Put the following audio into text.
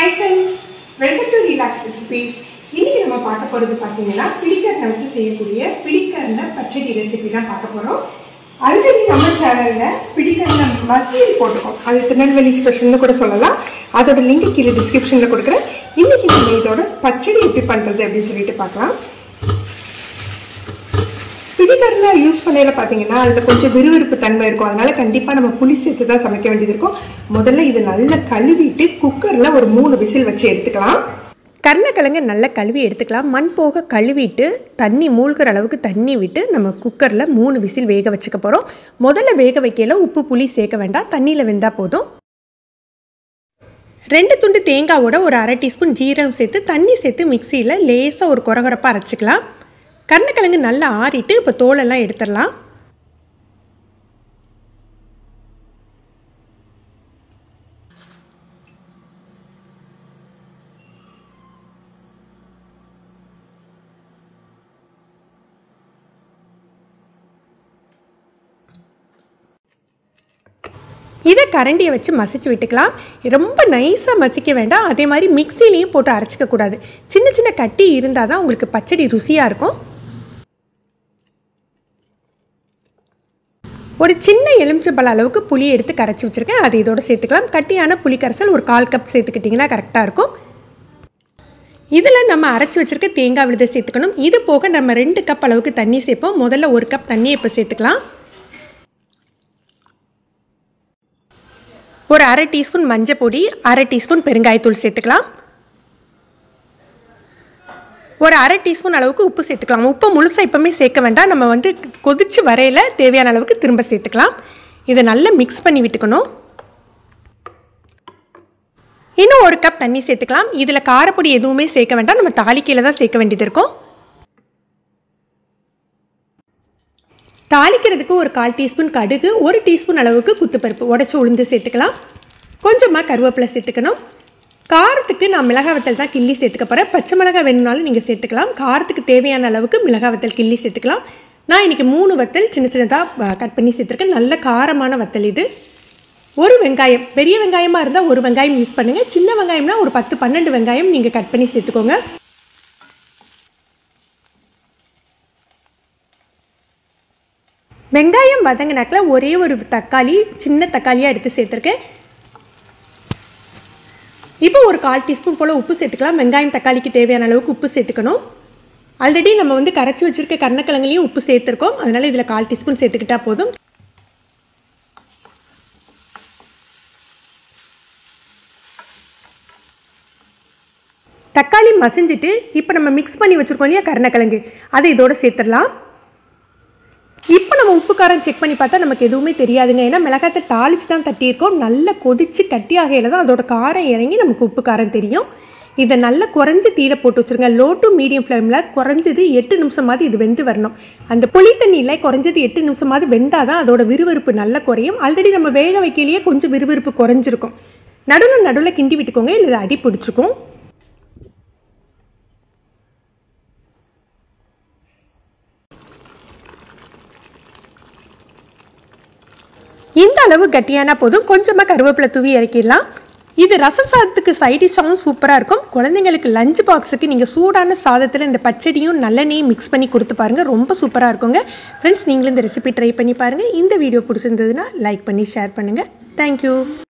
Hi friends, welcome to Relax Recipes. இன்னைக்கு நம்ம பார்க்க போறது பாத்தீங்கன்னா பிடிக்கர்னை வச்சு செய்யக்கூடிய பிடிக்கர்னை பச்சடி ரெசிபி தான் பார்க்க போறோம். ஆல்ரெடி நம்ம சேனல்ல பிடிக்கர்னை மசியல் போட்டுக்கோம். அது திருநெல்வேலி ஸ்பெஷல்னு கூட சொல்லலாம். அதோட லிங்க் கீழே டிஸ்கிரிப்ஷன்ல கொடுக்குறேன். இன்னைக்கு நம்ம இதோட பச்சடி எப்படி பண்றது அப்படின்னு சொல்லிட்டு பார்க்கலாம். பிடிக்கர்னை யூஸ் பண்ணையில பார்த்தீங்கன்னா அதில் கொஞ்சம் விறுவிறுப்பு தன்மை இருக்கும். அதனால கண்டிப்பாக நம்ம புளி சேர்த்து தான் சமைக்க வேண்டியது இருக்கும். முதல்ல இது நல்லா கழுவிட்டு குக்கரில் ஒரு 3 விசில் வச்சு எடுத்துக்கலாம். கருணக்கிழங்கு நல்லா கழுவி எடுத்துக்கலாம். மண் போக கழுவிட்டு தண்ணி மூழ்கிற அளவுக்கு தண்ணி விட்டு நம்ம குக்கரில் 3 விசில் வேக வச்சுக்க போகிறோம். முதல்ல வேக வைக்கையில் உப்பு புளி சேர்க்க வேண்டாம், தண்ணியில் வெந்தால் போதும். 2 துண்டு தேங்காவோட ஒரு 1/2 டீஸ்பூன் ஜீரகம் சேர்த்து தண்ணி சேர்த்து மிக்சியில் லேசாக ஒரு கொரகொரப்பாக அரைச்சிக்கலாம். கருணக்கிழங்கு நல்லா ஆறிட்டு இப்போ தோலெல்லாம் எடுத்துடலாம். இதை கரண்டியை வச்சு மசிச்சு விட்டுக்கலாம். ரொம்ப நைஸாக மசிக்க வேண்டாம், அதே மாதிரி மிக்சிலையும் போட்டு அரைச்சிக்கக்கூடாது. சின்ன சின்ன கட்டி இருந்தால் தான் உங்களுக்கு பச்சடி ருசியாக இருக்கும். ஒரு சின்ன எலுமிச்சம்பழ அளவுக்கு புளி எடுத்து கரைச்சி வச்சுருக்கேன், அதை இதோடு சேர்த்துக்கலாம். கட்டியான புளி கரைசல் ஒரு 1/4 கப் சேர்த்துக்கிட்டிங்கன்னா கரெக்டாக இருக்கும். இதில் நம்ம அரைச்சி வச்சுருக்க தேங்காய் விழுதை சேர்த்துக்கணும். இது போக நம்ம 2 கப் அளவுக்கு தண்ணி சேர்ப்போம். முதல்ல 1 கப் தண்ணியை இப்போ சேர்த்துக்கலாம். ஒரு 1/2 டீஸ்பூன் மஞ்சள் பொடி, 1/2 டீஸ்பூன் பெருங்காயத்தூள் சேர்த்துக்கலாம். ஒரு 1/2 டீஸ்பூன் அளவுக்கு உப்பு சேர்த்துக்கலாம். உப்பு முழுசாக எப்பவுமே சேர்க்க வேண்டாம், நம்ம கொதிச்சு வரையில் தேவையான அளவுக்கு திரும்ப சேர்த்துக்கலாம். இதை நல்லா மிக்ஸ் பண்ணி விட்டுக்கணும். இன்னும் 1 கப் தண்ணி சேர்த்துக்கலாம். இதில் காரப்பொடி எதுவுமே சேர்க்க வேண்டாம், நம்ம தாளிக்கையில் தான் சேர்க்க வேண்டியது இருக்கும். தாளிக்கிறதுக்கு ஒரு 1/4 டீஸ்பூன் கடுகு, 1 டீஸ்பூன் அளவுக்கு குத்துப்பருப்பு உடச்சி உளுந்து சேர்த்துக்கலாம். கொஞ்சமாக கருவேப்பிலை சேர்த்துக்கணும். காரத்துக்கு நான் மிளகாய் வத்தல் தான் கிள்ளி சேர்த்துக்க போகிறேன். பச்சை மிளகாய் வேணும்னாலும் நீங்கள் சேர்த்துக்கலாம். காரத்துக்கு தேவையான அளவுக்கு மிளகாய் வத்தல் கிள்ளி சேர்த்துக்கலாம். நான் இன்றைக்கி 3 வத்தல் சின்ன சின்னதாக கட் பண்ணி சேர்த்துருக்கேன். நல்ல காரமான வத்தல் இது. ஒரு வெங்காயம், பெரிய வெங்காயமாக இருந்தால் ஒரு வெங்காயம் யூஸ் பண்ணுங்கள். சின்ன வெங்காயம்னா ஒரு 10-12 வெங்காயம் நீங்கள் கட் பண்ணி சேர்த்துக்கோங்க. வெங்காயம் வதங்கினாக்கில் ஒரே ஒரு தக்காளி, சின்ன தக்காளியாக எடுத்து சேர்த்துருக்கேன். இப்போ ஒரு 1/4 டீஸ்பூன் போல் உப்பு சேர்த்துக்கலாம். வெங்காயம் தக்காளிக்கு தேவையான அளவுக்கு உப்பு சேர்த்துக்கணும். ஆல்ரெடி நம்ம கரைச்சி வச்சுருக்க கருணக்கிழங்குலையும் உப்பு சேர்த்துருக்கோம், அதனால் இதில் 1/4 டீஸ்பூன் சேர்த்துக்கிட்டால் போதும். தக்காளி மசிஞ்சிட்டு இப்போ நம்ம மிக்ஸ் பண்ணி வச்சுருக்கோம் இல்லையா கருணக்கிழங்கு, அதை இதோடு சேர்த்துடலாம். இப்போ நம்ம உப்பு காரம் செக் பண்ணி பார்த்தா நமக்கு எதுவுமே தெரியாதுங்க, ஏன்னா மிளகாத்தை தாளித்து தான் தட்டியிருக்கோம். நல்லா கொதித்து கட்டி ஆகையில் தான் அதோட காரம் இறங்கி நமக்கு உப்பு காரம் தெரியும். இதை நல்லா குறைஞ்சி தீயில போட்டு வச்சுருங்க. லோ டு மீடியம் ஃப்ளேமில் குறைஞ்சது 8 நிமிஷமாவது இது வெந்து வரணும். அந்த புளி தண்ணியில் குறைஞ்சது 8 நிமிஷமாவது வெந்தால் தான் அதோட விறுவிறுப்பு நல்லா குறையும். ஆல்ரெடி நம்ம வேக வைக்கலையே கொஞ்சம் விறுவிறுப்பு குறைஞ்சிருக்கும். நடுவில் கிண்டி விட்டுக்கோங்க, இல்லை அடி பிடிச்சிக்கும். இந்த அளவு கட்டியான போதும் கொஞ்சமாக கருவேப்பிலை தூவி இறக்கிடலாம். இது ரச சாதத்துக்கு சைடிஷாகவும் சூப்பராக இருக்கும். குழந்தைங்களுக்கு லஞ்ச் பாக்ஸுக்கு நீங்கள் சூடான சாதத்தில் இந்த பச்சடியும் நல்லெண்ணையும் மிக்ஸ் பண்ணி கொடுத்து பாருங்கள், ரொம்ப சூப்பராக இருக்குங்க. ஃப்ரெண்ட்ஸ், நீங்களும் இந்த ரெசிபி ட்ரை பண்ணி பாருங்கள். இந்த வீடியோ பிடிச்சிருந்ததுன்னா லைக் பண்ணி ஷேர் பண்ணுங்கள். தேங்க்யூ.